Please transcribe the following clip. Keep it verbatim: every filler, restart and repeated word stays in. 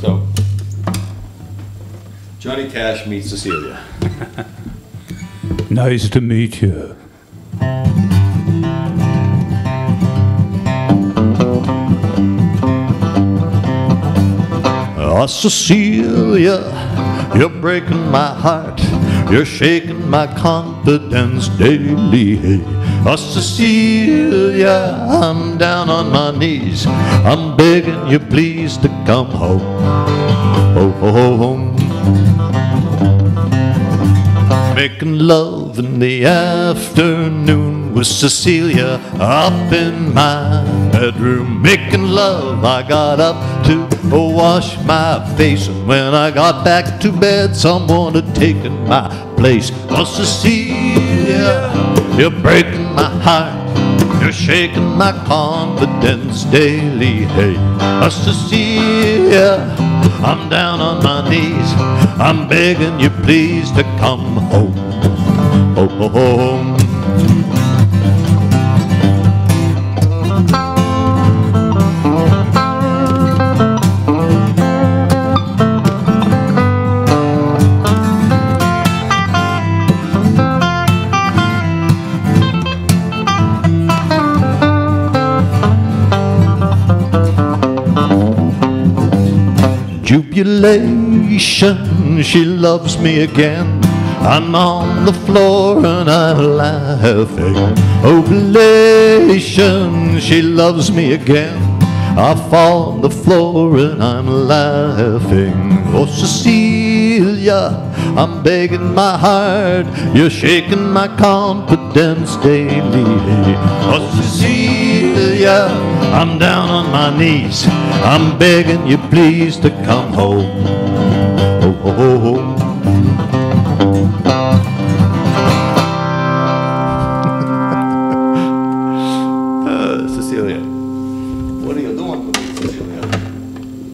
So, Johnny Cash meets Cecilia. Nice to meet you. Oh, Cecilia, you're breaking my heart. You're shaking my confidence daily. Oh, Cecilia, I'm down on my knees. I'm begging you please to come home. Oh, oh, home. Making love in the afternoon with Cecilia up in my bedroom. Making love, I got up to wash my face, and when I got back to bed, someone had taken my place. Oh, Cecilia, you're breaking my heart. You're shaking my confidence daily. Hey, oh, Cecilia, I'm down on my knees. I'm begging you please to come home. Oh, oh, home. Jubilation, she loves me again. I'm on the floor and I'm laughing. Oblation, she loves me again. I fall on the floor and I'm laughing. Oh, Cecilia, I'm begging my heart. You're shaking my confidence daily. Oh, Cecilia, I'm down on my knees. I'm begging you please to come home. Oh, oh, oh, oh. Uh, Cecilia, what are you doing for me, Cecilia?